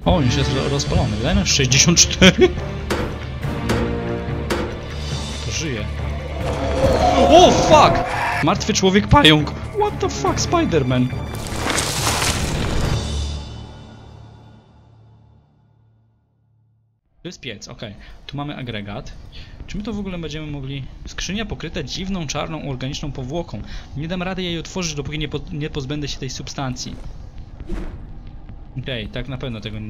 O, już jest rozpalony. Wydaje nam 64. To żyje. O, fuck! Martwy człowiek pająk. What the fuck, Spider-Man? To jest piec, okej. Tu mamy agregat. Czy my to w ogóle będziemy mogli... Skrzynia pokryta dziwną, czarną, organiczną powłoką. Nie dam rady jej otworzyć, dopóki nie pozbędę się tej substancji. Okej, tak na pewno tego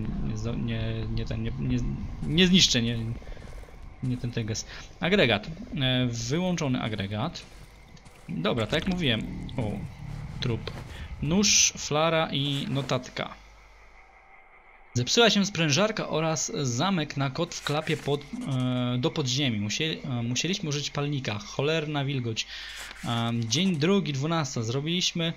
nie zniszczę, nie ten teges. Agregat. Wyłączony agregat. Dobra, tak jak mówiłem. O, trup. Nóż, flara i notatka. Zepsuła się sprężarka oraz zamek na kod w klapie do podziemi. Musieliśmy użyć palnika. Cholerna wilgoć. Dzień drugi, 12. Zrobiliśmy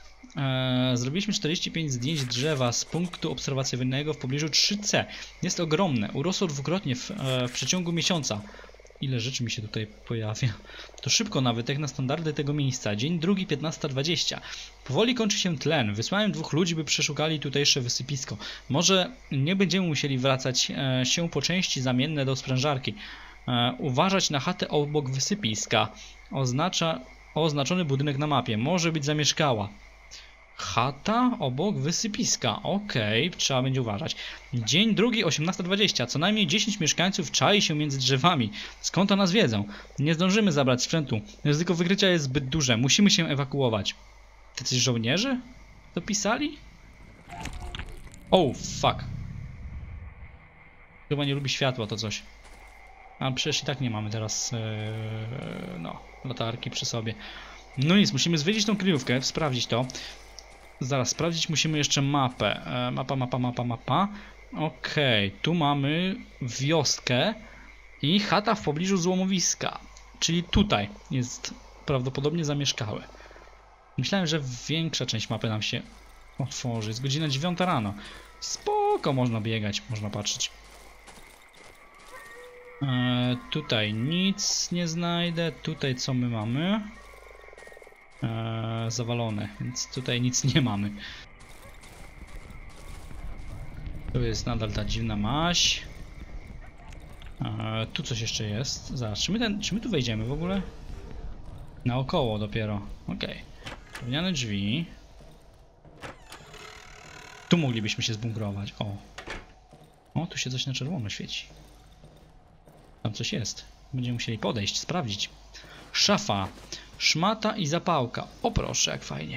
45 zdjęć drzewa z punktu obserwacyjnego w pobliżu 3C. Jest ogromne. Urosło dwukrotnie w przeciągu miesiąca. Ile rzeczy mi się tutaj pojawia. To szybko nawet, jak na standardy tego miejsca. Dzień drugi, 15:20. Powoli kończy się tlen. Wysłałem 2 ludzi, by przeszukali tutejsze wysypisko. Może nie będziemy musieli wracać się po części zamienne do sprężarki. Uważać na chatę obok wysypiska. Oznaczony budynek na mapie. Może być zamieszkała. Chata obok wysypiska. Okej, trzeba będzie uważać. Dzień drugi, 18:20. Co najmniej 10 mieszkańców czai się między drzewami. Skąd to nas wiedzą? Nie zdążymy zabrać sprzętu. Ryzyko wykrycia jest zbyt duże. Musimy się ewakuować. Tacy żołnierze? To pisali? Oh, fuck. Chyba nie lubi światła to coś. A przecież i tak nie mamy teraz no, latarki przy sobie. No nic, musimy zwiedzić tą kryjówkę, sprawdzić to. Zaraz, sprawdzić musimy jeszcze mapę. Mapa. Okej, tu mamy wioskę i chata w pobliżu złomowiska. Czyli tutaj jest prawdopodobnie zamieszkałe. Myślałem, że większa część mapy nam się otworzy. Jest godzina 9 rano. Spoko, można biegać, można patrzeć. Tutaj nic nie znajdę. Tutaj co my mamy? Zawalone, więc tutaj nic nie mamy. Tu jest nadal ta dziwna maź. Tu coś jeszcze jest. Zaraz, czy my tu wejdziemy w ogóle? Naokoło dopiero. Okej. Drewniane drzwi. Tu moglibyśmy się zbunkrować. O, tu się coś na czerwono świeci. Tam coś jest. Będziemy musieli podejść, sprawdzić. Szafa. Szmata i zapałka. O proszę, jak fajnie.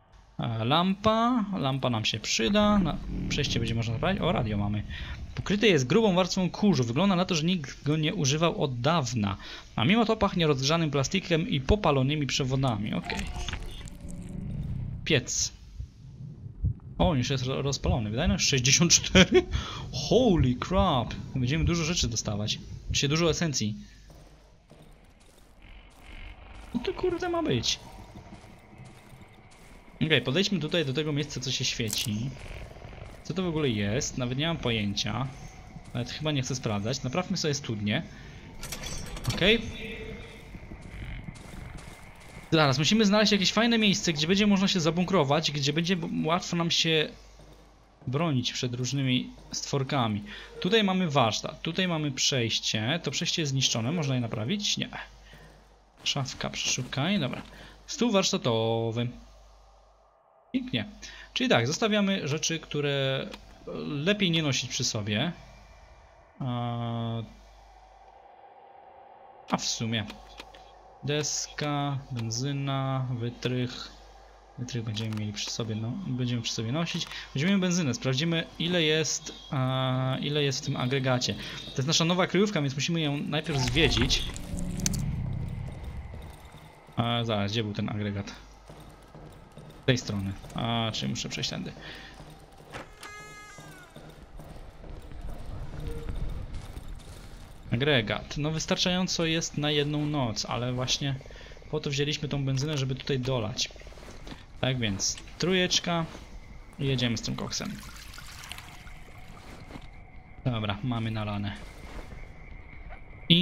Lampa nam się przyda. Na przejście będzie można naprawić. O, radio mamy. Pokryte jest grubą warstwą kurzu. Wygląda na to, że nikt go nie używał od dawna. A mimo to pachnie rozgrzanym plastikiem i popalonymi przewodami. Okej. Piec. O, już jest rozpalony. Wydaje nam się 64. Holy crap. Będziemy dużo rzeczy dostawać. Czy dużo esencji. No to kurde ma być. Okej, podejdźmy tutaj do tego miejsca, co się świeci. Co to w ogóle jest? Nawet nie mam pojęcia. Nawet chyba nie chcę sprawdzać. Naprawmy sobie studnię. Okej. Zaraz, musimy znaleźć jakieś fajne miejsce, gdzie będzie można się zabunkrować, gdzie będzie łatwo nam się bronić przed różnymi stworkami. Tutaj mamy warsztat, tutaj mamy przejście. To przejście jest zniszczone, można je naprawić? Nie. Szafka, przeszukaj, dobra. Stół warsztatowy. Pięknie. Czyli tak, zostawiamy rzeczy, które lepiej nie nosić przy sobie. A w sumie deska, benzyna, wytrych. Wytrych będziemy mieli przy sobie, będziemy przy sobie nosić. Weźmiemy benzynę, sprawdzimy ile jest w tym agregacie. To jest nasza nowa kryjówka, więc musimy ją najpierw zwiedzić. Zaraz, gdzie był ten agregat? Z tej strony. Czyli muszę przejść tędy. Agregat. No wystarczająco jest na jedną noc, ale właśnie po to wzięliśmy tą benzynę, żeby tutaj dolać. Tak więc, trójeczka i jedziemy z tym koksem. Dobra, mamy nalane.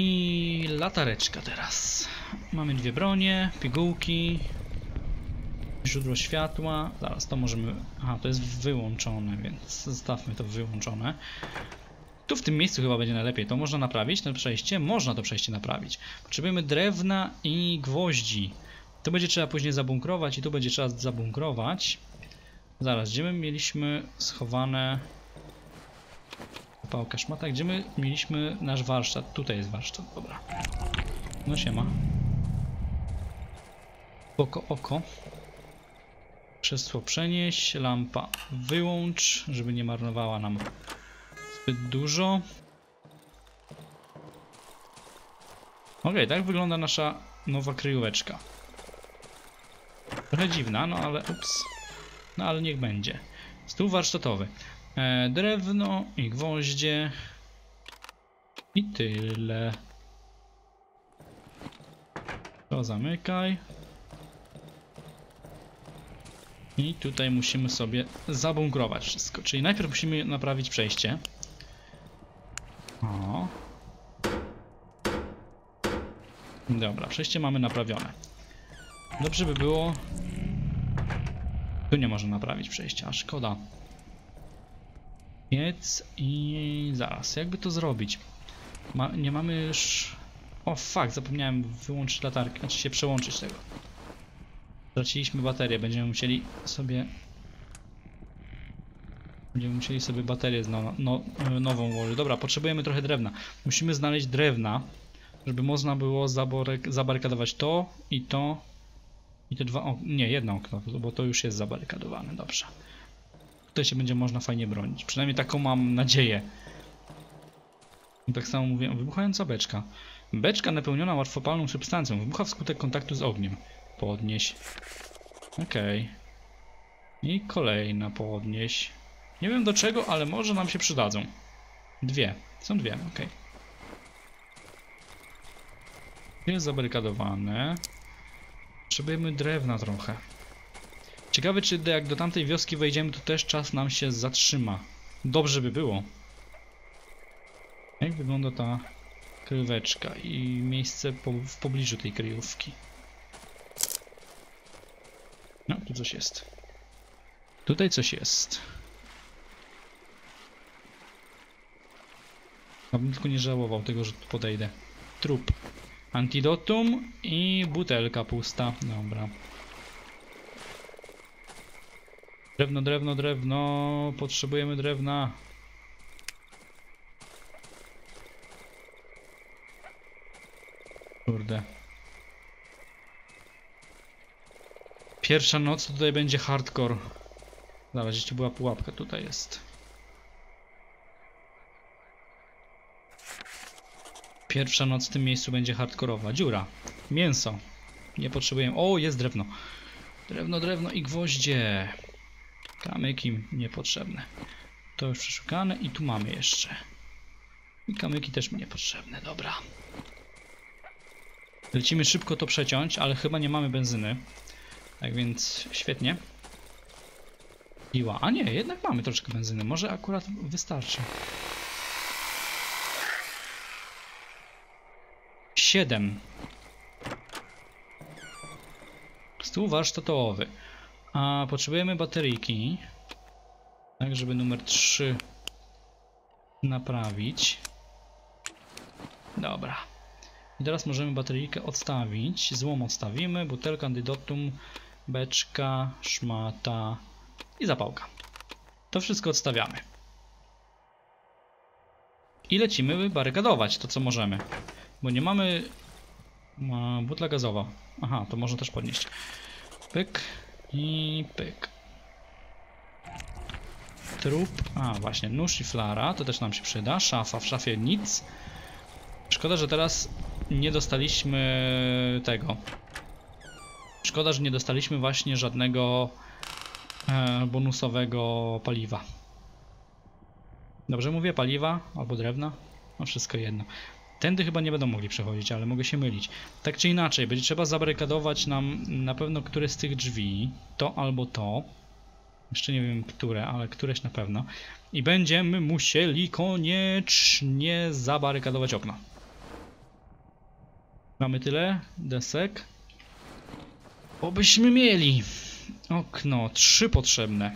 I latareczka teraz. Mamy 2 bronie, pigułki. Źródło światła. Zaraz to możemy... Aha, to jest wyłączone, więc zostawmy to wyłączone. Tu w tym miejscu chyba będzie najlepiej. To można naprawić, to przejście? Można to przejście naprawić. Potrzebujemy drewna i gwoździ. To będzie trzeba później zabunkrować i tu będzie trzeba zabunkrować. Zaraz, gdzie my mieliśmy schowane... Pałka szmata, gdzie my mieliśmy nasz warsztat? Tutaj jest warsztat, dobra. No siema. Oko, oko. Krzesło przenieść, lampa wyłącz, żeby nie marnowała nam zbyt dużo. Ok, tak wygląda nasza nowa kryjóweczka. Trochę dziwna, no ale ups. No ale niech będzie. Stół warsztatowy. Drewno i gwoździe. I tyle. To zamykaj. I tutaj musimy sobie zabunkrować wszystko. Czyli najpierw musimy naprawić przejście. O. Dobra, przejście mamy naprawione. Dobrze by było... Tu nie można naprawić przejścia, a szkoda. Piec i zaraz, jakby to zrobić? Nie mamy już... O fuck, zapomniałem wyłączyć latarkę, znaczy się przełączyć tego. Straciliśmy baterię, będziemy musieli sobie baterię nową włożyć. Dobra, potrzebujemy trochę drewna. Musimy znaleźć drewna, żeby można było zabarykadować to i te dwa okna. Nie, jedno okno, bo to już jest zabarykadowane, dobrze. Tutaj się będzie można fajnie bronić. Przynajmniej taką mam nadzieję. Tak samo mówię, wybuchająca beczka. Beczka napełniona łatwopalną substancją. Wybucha wskutek kontaktu z ogniem. Podnieś. Okej. I kolejna podnieś. Nie wiem do czego, ale może nam się przydadzą. Dwie. Są dwie, okej. Jest zabarykadowane. Potrzebujemy drewna trochę. Ciekawe, czy jak do tamtej wioski wejdziemy, to też czas nam się zatrzyma. Dobrze by było. Jak wygląda ta kryjóweczka i miejsce w pobliżu tej kryjówki? No, tu coś jest. Tutaj coś jest. Abym tylko nie żałował tego, że tu podejdę. Trup. Antidotum i butelka pusta. Dobra. Drewno, drewno, drewno. Potrzebujemy drewna. Kurde. Pierwsza noc tutaj będzie hardcore. Zaraz, gdzie była pułapka? Tutaj jest. Pierwsza noc w tym miejscu będzie hardkorowa. Dziura. Mięso. Nie potrzebujemy. O, jest drewno. Drewno, drewno i gwoździe. Kamyki niepotrzebne. To już przeszukane i tu mamy jeszcze. I kamyki też mi niepotrzebne. Dobra. Lecimy szybko to przeciąć, ale chyba nie mamy benzyny. Tak więc świetnie. Piła. A nie, jednak mamy troszkę benzyny. Może akurat wystarczy. 7. Stół warsztatowy. A potrzebujemy bateryjki. Tak, żeby numer 3 naprawić. Dobra. I teraz możemy bateryjkę odstawić. Złom odstawimy. Butelka, antidotum, beczka, szmata i zapałka. To wszystko odstawiamy. I lecimy barykadować to, co możemy. Bo nie mamy... Butla gazowa. Aha, to można też podnieść. Pyk i pyk. Trup. A, właśnie, nóż i flara. To też nam się przyda. Szafa. W szafie nic. Szkoda, że teraz nie dostaliśmy tego. Szkoda, że nie dostaliśmy właśnie żadnego bonusowego paliwa. Dobrze mówię? Paliwa albo drewna? No wszystko jedno. Tędy chyba nie będą mogli przechodzić, ale mogę się mylić. Tak czy inaczej, będzie trzeba zabarykadować nam na pewno któreś z tych drzwi. To albo to. Jeszcze nie wiem które, ale któreś na pewno. I będziemy musieli koniecznie zabarykadować okno. Mamy tyle desek. Obyśmy mieli. Okno, 3 potrzebne.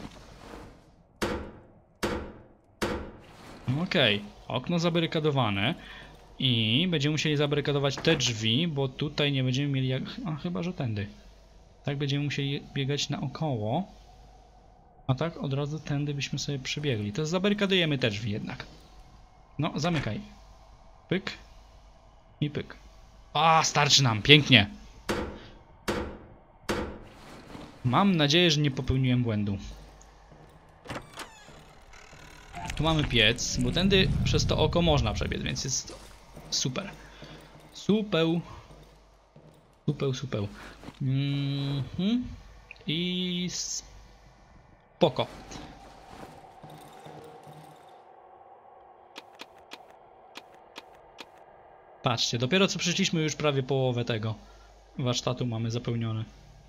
Okej, okno zabarykadowane. I będziemy musieli zabarykadować te drzwi, bo tutaj nie będziemy mieli jak... A chyba, że tędy. Tak będziemy musieli biegać naokoło. A tak od razu tędy byśmy sobie przebiegli. To zabarykadujemy te drzwi jednak. No, zamykaj. Pyk. I pyk. A, starczy nam, pięknie. Mam nadzieję, że nie popełniłem błędu. Tu mamy piec, bo tędy przez to oko można przebiec, więc jest super. Supeł. Supeł. I spoko. Patrzcie, dopiero co przyszliśmy, już prawie połowę tego warsztatu mamy zapełnione.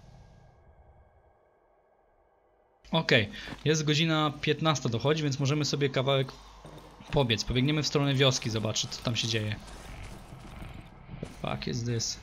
Okej, jest godzina 15 dochodzi, więc możemy sobie kawałek pobiec. Pobiegniemy w stronę wioski, zobaczyć co tam się dzieje. Fuck is this?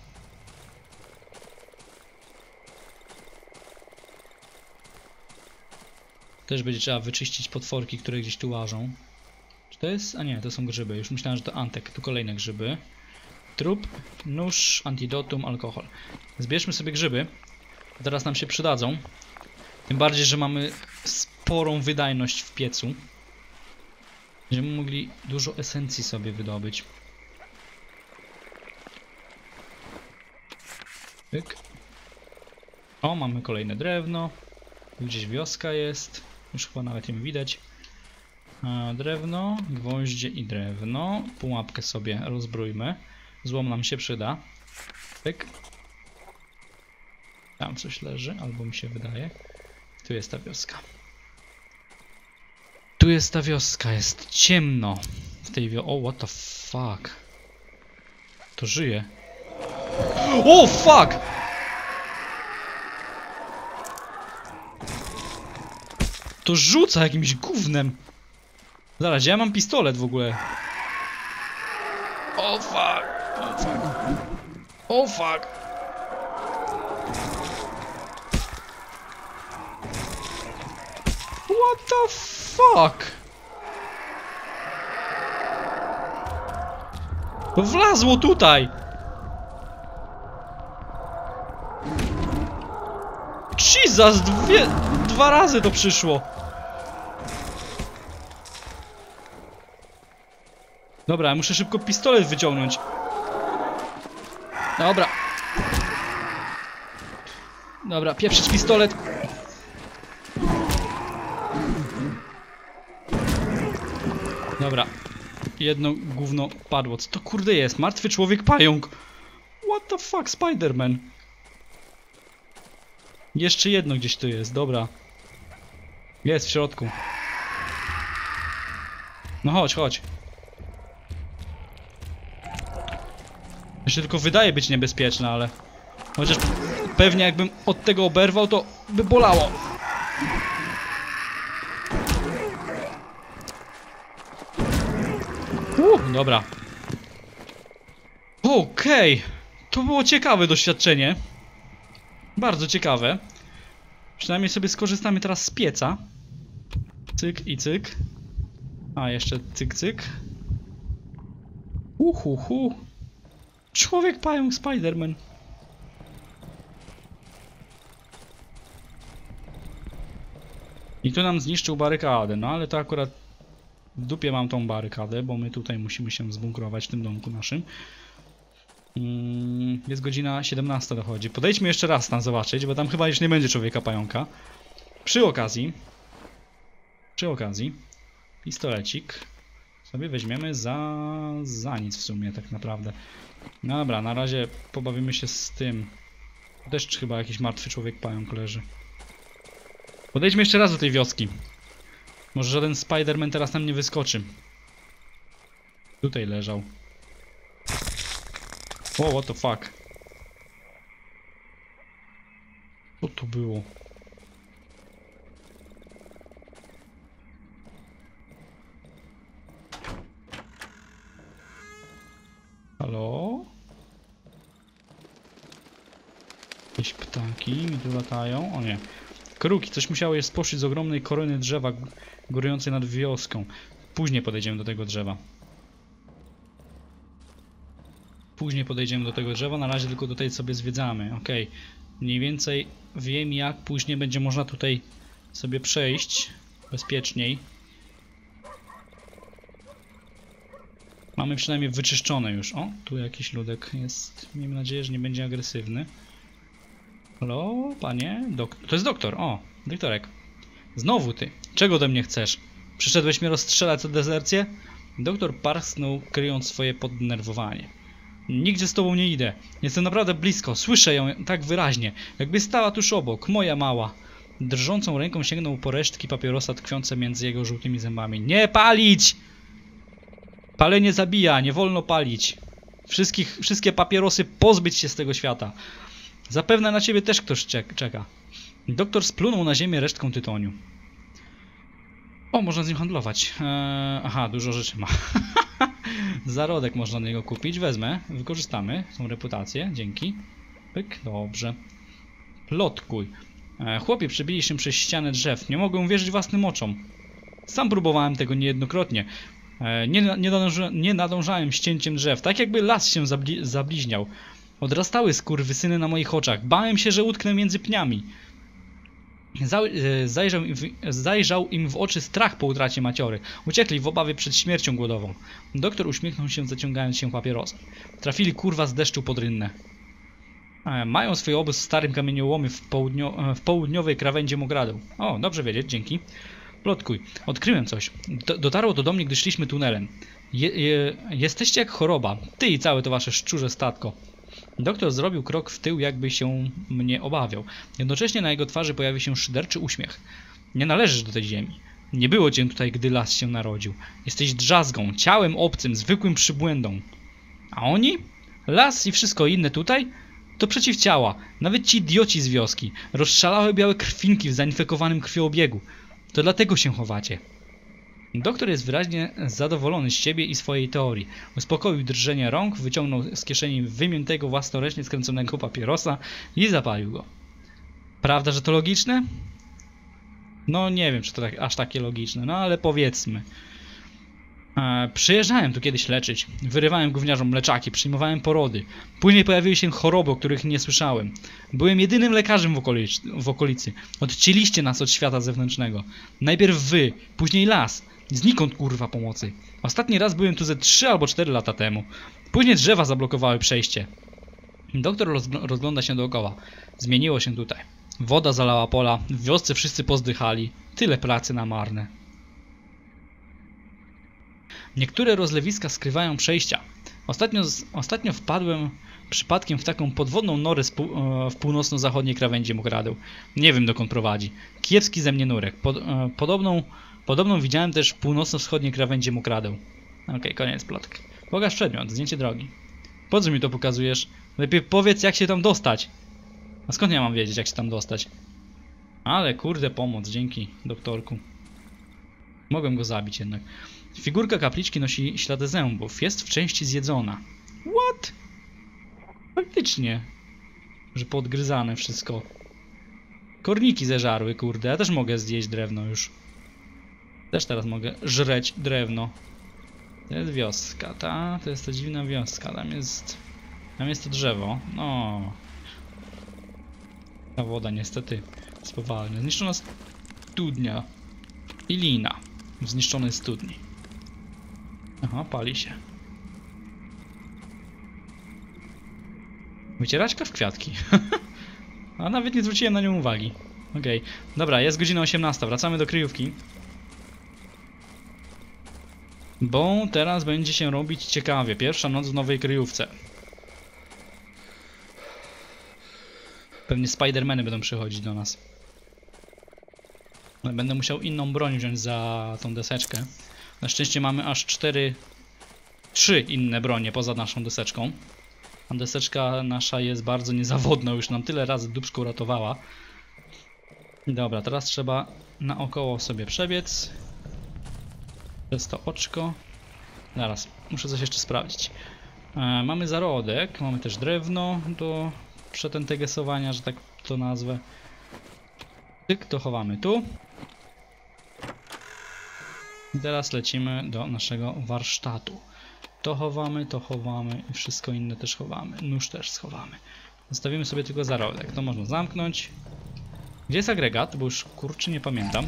Też będzie trzeba wyczyścić potworki, które gdzieś tu łażą. Czy to jest? A nie, to są grzyby. Już myślałem, że to antek. Tu kolejne grzyby. Trup, nóż, antidotum, alkohol. Zbierzmy sobie grzyby. Teraz nam się przydadzą. Tym bardziej, że mamy sporą wydajność w piecu. Będziemy mogli dużo esencji sobie wydobyć. Pyk. O, mamy kolejne drewno. Tu gdzieś wioska jest. Już chyba nawet ją widać. Drewno, gwoździe i drewno. Pułapkę sobie rozbrójmy. Złom nam się przyda. Pyk. Tam coś leży, albo mi się wydaje. Tu jest ta wioska. Tu jest ta wioska, jest ciemno. W tej wiosce. O, what the fuck. To żyje. O, fuck! To rzuca jakimś gównem. Zaraz, ja mam pistolet w ogóle. O, fuck. O, fuck. O, fuck. What the fuck? To wlazło tutaj. Jesus, dwa razy to przyszło. Dobra, ja muszę szybko pistolet wyciągnąć. Dobra. Dobra, pieprzyć pistolet. Dobra. Jedno gówno padło. Co to kurde jest? Martwy człowiek pająk. What the fuck, Spider-Man? Jeszcze jedno gdzieś tu jest, dobra. Jest w środku. No chodź, chodź. To się tylko wydaje być niebezpieczne, ale... Chociaż pewnie jakbym od tego oberwał, to by bolało. Dobra. Okej. To było ciekawe doświadczenie. Bardzo ciekawe. Przynajmniej sobie skorzystamy teraz z pieca. Cyk i cyk. A, jeszcze cyk, cyk. Człowiek pająk Spider-Man. I tu nam zniszczył barykadę, no ale to akurat w dupie mam tą barykadę, bo my tutaj musimy się zbunkrować w tym domku naszym. Jest godzina 17 dochodzi. Podejdźmy jeszcze raz tam zobaczyć, bo tam chyba już nie będzie człowieka pająka. Przy okazji pistolecik sobie weźmiemy za nic w sumie tak naprawdę. Dobra, na razie pobawimy się z tym. Też chyba jakiś martwy człowiek pająk leży. Podejdźmy jeszcze raz do tej wioski. Może żaden Spider-Man teraz nam nie wyskoczy. Tutaj leżał. O, what the fuck. Co to było? Halo? Jakieś ptaki mi tu latają? O nie. Kruki, coś musiało je spłoszyć z ogromnej korony drzewa górującej nad wioską. Później podejdziemy do tego drzewa. Później podejdziemy do tego drzewa, na razie tylko tutaj sobie zwiedzamy. Okej. Mniej więcej wiem, jak później będzie można tutaj sobie przejść bezpieczniej. Mamy przynajmniej wyczyszczone już. O, tu jakiś ludek jest. Miejmy nadzieję, że nie będzie agresywny. Halo, panie? To jest doktor. O, doktorek. Znowu ty. Czego ode mnie chcesz? Przyszedłeś mnie rozstrzelać o dezercję? Doktor parsknął, kryjąc swoje poddenerwowanie. Nigdzie z tobą nie idę. Jestem naprawdę blisko. Słyszę ją tak wyraźnie. Jakby stała tuż obok. Moja mała. Drżącą ręką sięgnął po resztki papierosa tkwiące między jego żółtymi zębami. Nie palić! Palenie zabija. Nie wolno palić. Wszystkie papierosy pozbyć się z tego świata. Zapewne na ciebie też ktoś czeka. Doktor splunął na ziemię resztką tytoniu. O, można z nim handlować. Aha, dużo rzeczy ma. Zarodek można na niego kupić. Wezmę, wykorzystamy tą reputację. Dzięki. Pyk, dobrze. Plotkuj. Chłopie przebili się przez ścianę drzew. Nie mogłem wierzyć własnym oczom. Sam próbowałem tego niejednokrotnie. Nie nadążałem ścięciem drzew. Tak jakby las się zabliźniał. Odrastały skurwysyny na moich oczach. Bałem się, że utknę między pniami. Zajrzał im w oczy strach po utracie maciory. Uciekli w obawie przed śmiercią głodową. Doktor uśmiechnął się, zaciągając się papierosem. Trafili kurwa z deszczu pod rynnę. Mają swój obóz w starym kamieniołomie w południowej krawędzi Mogradu. O, dobrze wiedzieć, dzięki. Plotkuj. Odkryłem coś. Dotarło to do mnie, gdy szliśmy tunelem. Jesteście jak choroba. Ty i całe to wasze szczurze statko. Doktor zrobił krok w tył, jakby się mnie obawiał. Jednocześnie na jego twarzy pojawił się szyderczy uśmiech. Nie należysz do tej ziemi. Nie było cię tutaj, gdy las się narodził. Jesteś drzazgą, ciałem obcym, zwykłym przybłędą. A oni? Las i wszystko inne tutaj? To przeciwciała. Nawet ci idioci z wioski. Rozszalałe białe krwinki w zainfekowanym krwiobiegu. To dlatego się chowacie. Doktor jest wyraźnie zadowolony z siebie i swojej teorii. Uspokoił drżenie rąk, wyciągnął z kieszeni wymiętego własnoręcznie skręconego papierosa i zapalił go. Prawda, że to logiczne? No nie wiem, czy to aż takie logiczne, no ale powiedzmy. Przyjeżdżałem tu kiedyś leczyć. Wyrywałem gówniarzom mleczaki, przyjmowałem porody. Później pojawiły się choroby, o których nie słyszałem. Byłem jedynym lekarzem w okolicy. Odcięliście nas od świata zewnętrznego. Najpierw wy, później las. Znikąd kurwa pomocy. Ostatni raz byłem tu ze 3 albo 4 lata temu. Później drzewa zablokowały przejście. Doktor rozgląda się dookoła. Zmieniło się tutaj. Woda zalała pola, w wiosce wszyscy pozdychali. Tyle pracy na marne. Niektóre rozlewiska skrywają przejścia. Ostatnio wpadłem przypadkiem w taką podwodną norę w północno-zachodniej krawędzi Mogradu. Nie wiem, dokąd prowadzi. Kiepski ze mnie nurek. Podobną widziałem też w północno-wschodniej krawędzi Mogradu. Okej, koniec plotki. Pokaż przedmiot, zdjęcie drogi. Po co mi to pokazujesz? Lepiej powiedz, jak się tam dostać. A skąd ja mam wiedzieć, jak się tam dostać? Ale kurde, pomoc, dzięki, doktorku. Mogłem go zabić jednak. Figurka kapliczki nosi ślady zębów. Jest w części zjedzona. What? Faktycznie. Że podgryzane wszystko. Korniki zeżarły, kurde. Ja też mogę zjeść drewno już. Też teraz mogę żreć drewno. To jest wioska, ta? To jest ta dziwna wioska. Tam jest to drzewo. No. Ta woda niestety spowalnia. Zniszczona studnia. I lina w zniszczonej studni. Aha, pali się. Wycieraczka w kwiatki. A nawet nie zwróciłem na nią uwagi. Okej. Dobra, jest godzina 18. Wracamy do kryjówki. Bo teraz będzie się robić ciekawie. Pierwsza noc w nowej kryjówce. Pewnie Spidermany będą przychodzić do nas. Ale będę musiał inną broń wziąć za tą deseczkę. Na szczęście mamy aż 3 inne bronie poza naszą deseczką. A deseczka nasza jest bardzo niezawodna, już nam tyle razy dupszkę uratowała. Dobra, teraz trzeba naokoło sobie przebiec. Przez to oczko. Zaraz, muszę coś jeszcze sprawdzić. Mamy zarodek, mamy też drewno do przetentegesowania, że tak to nazwę. Tyk, to chowamy tu. I teraz lecimy do naszego warsztatu. To chowamy i wszystko inne też chowamy. Nóż też schowamy. Zostawimy sobie tylko zarodek. To można zamknąć. Gdzie jest agregat? Bo już kurczę nie pamiętam.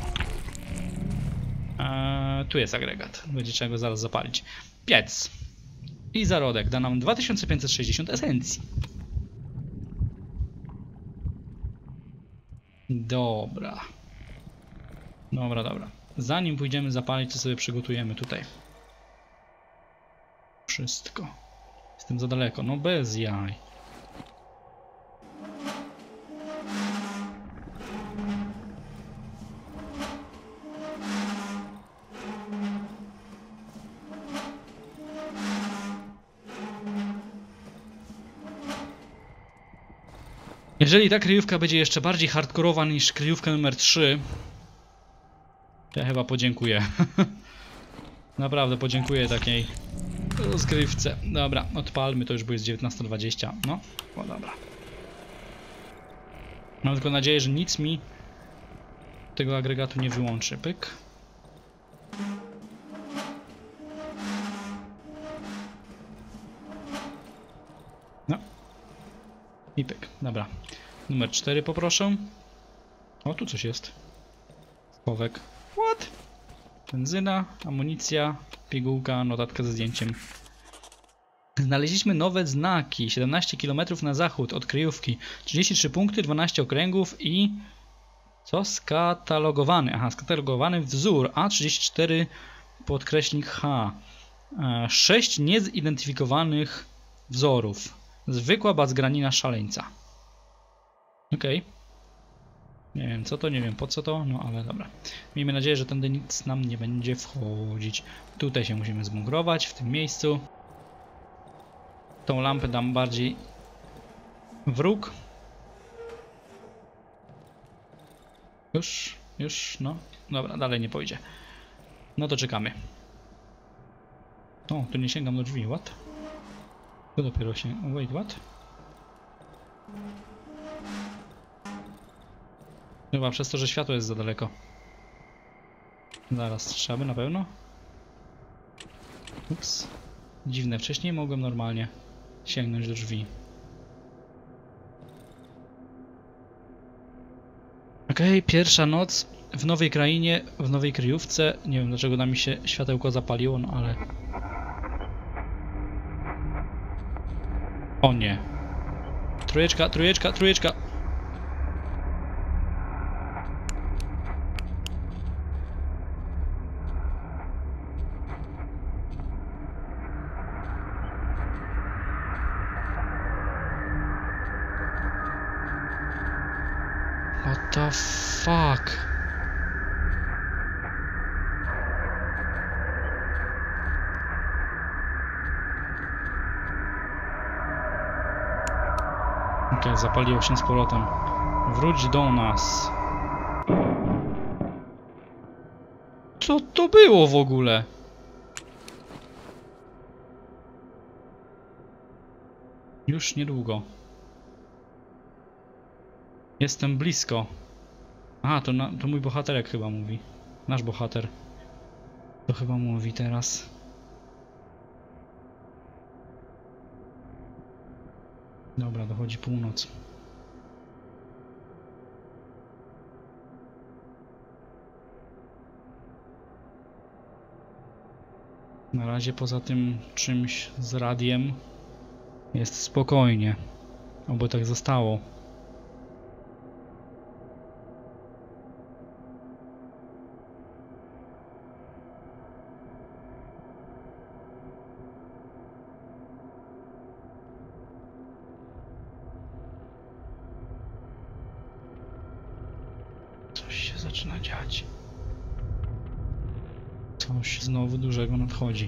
Tu jest agregat. Będzie trzeba go zaraz zapalić. Piec. I zarodek da nam 2560 esencji. Dobra. Dobra. Zanim pójdziemy zapalić, to sobie przygotujemy tutaj wszystko. Jestem za daleko. No bez jaj. Jeżeli ta kryjówka będzie jeszcze bardziej hardkorowa niż kryjówka numer 3, to ja chyba podziękuję. Naprawdę podziękuję takiej rozgrywce. Dobra, odpalmy to już, bo jest 19:20. No dobra. Mam tylko nadzieję, że nic mi tego agregatu nie wyłączy. Pyk. No. I pyk. Dobra. Numer 4 poproszę. O, tu coś jest. Schowek. What? Benzyna, amunicja, pigułka, notatka ze zdjęciem. Znaleźliśmy nowe znaki. 17 km na zachód od kryjówki. 33 punkty, 12 okręgów i... Co? Skatalogowany. Aha, skatalogowany wzór A34 podkreśnik H. 6 niezidentyfikowanych wzorów. Zwykła bazgranina szaleńca. Okej. Nie wiem co to, nie wiem po co to, no ale dobra. Miejmy nadzieję, że tędy nic nam nie będzie wchodzić. Tutaj się musimy zbunkrować, w tym miejscu. Tą lampę dam bardziej w róg. Już, no. Dobra, dalej nie pójdzie. No to czekamy. O, tu nie sięgam do drzwi, what? Tu dopiero się... Wait, what? Chyba przez to, że światło jest za daleko. Zaraz, trzeba by na pewno. Ups. Dziwne, wcześniej mogłem normalnie sięgnąć do drzwi. Okej, pierwsza noc w nowej krainie, w nowej kryjówce. Nie wiem dlaczego nam się światełko zapaliło, no ale... O nie. Trójeczka. What the fuck? Okej, zapaliło się z powrotem. Wróć do nas. Co to było w ogóle? Już niedługo. Jestem blisko. Aha, to mój bohaterek chyba mówi. Nasz bohater. To chyba mówi teraz. Dobra, dochodzi północ. Na razie poza tym czymś z radiem jest spokojnie. Oby tak zostało. Zaczyna dziać. Coś znowu dużego nadchodzi.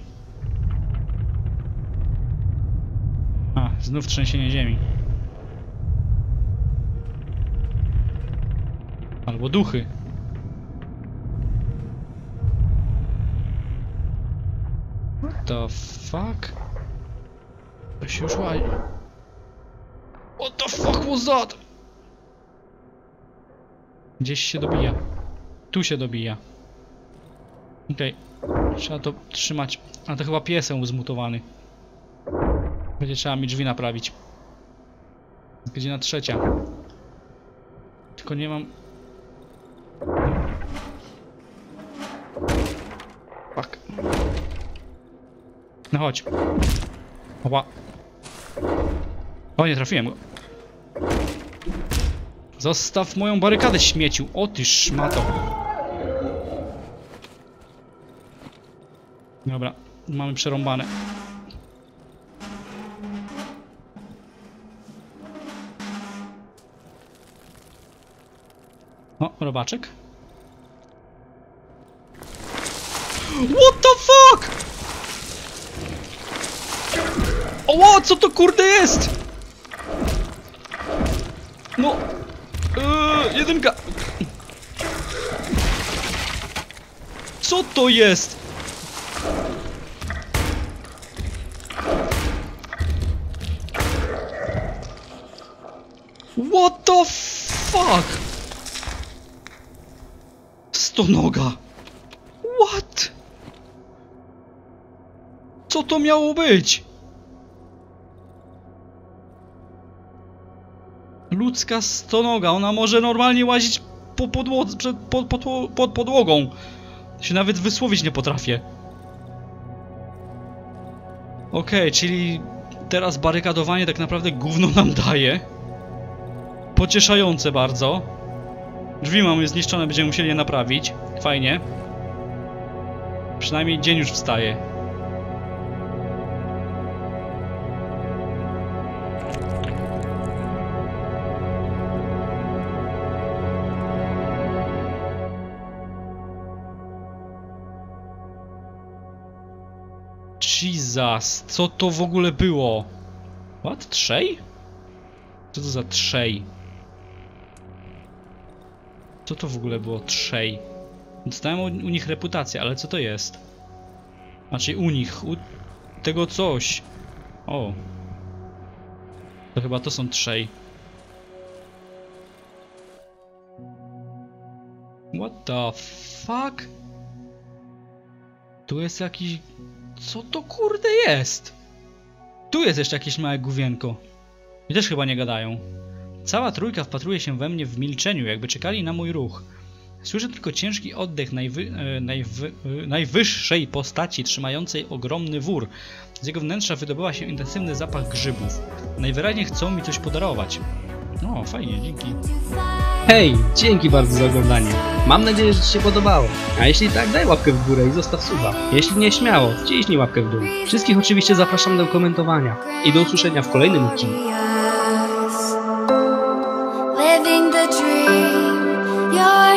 A, znów trzęsienie ziemi. Albo duchy. What the fuck? To się już łazi. What the fuck was that? Gdzieś się dobija. Tu się dobija. Okej. Trzeba to trzymać. A to chyba piesem zmutowany. Będzie trzeba mi drzwi naprawić. Godzina 3. Tylko nie mam... Fuck. No chodź. Opa. O, nie trafiłem go. Zostaw moją barykadę, śmieciu. O ty szmato. Dobra, mamy przerąbane. O, robaczek. What the fuck? O, co to kurde jest? No. Jedynka. Co to jest? What the fuck? Stonoga. What? Co to miało być? Ludzka stonoga, ona może normalnie łazić po podłodze, pod podłogą. Się nawet wysłowić nie potrafię. Okej, czyli teraz barykadowanie tak naprawdę gówno nam daje. Pocieszające bardzo. Drzwi mamy zniszczone, będziemy musieli je naprawić. Fajnie. Przynajmniej dzień już wstaje. Jesus, co to w ogóle było? What? Trzej? Co to za trzej? Co to w ogóle było? Trzej. Dostałem u nich reputację, ale co to jest? Znaczy u nich, u tego coś. O. To chyba to są trzej. What the fuck? Tu jest jakiś... Co to kurde jest? Tu jest jeszcze jakieś małe gówienko. I też chyba nie gadają. Cała trójka wpatruje się we mnie w milczeniu, jakby czekali na mój ruch. Słyszę tylko ciężki oddech najwyższej postaci trzymającej ogromny wór. Z jego wnętrza wydobywa się intensywny zapach grzybów. Najwyraźniej chcą mi coś podarować. O, fajnie, dzięki. Hej, dzięki bardzo za oglądanie. Mam nadzieję, że Ci się podobało. A jeśli tak, daj łapkę w górę i zostaw suba. Jeśli nie, śmiało, wciśnij łapkę w dół. Wszystkich oczywiście zapraszam do komentowania. I do usłyszenia w kolejnym odcinku. Living the dream, you're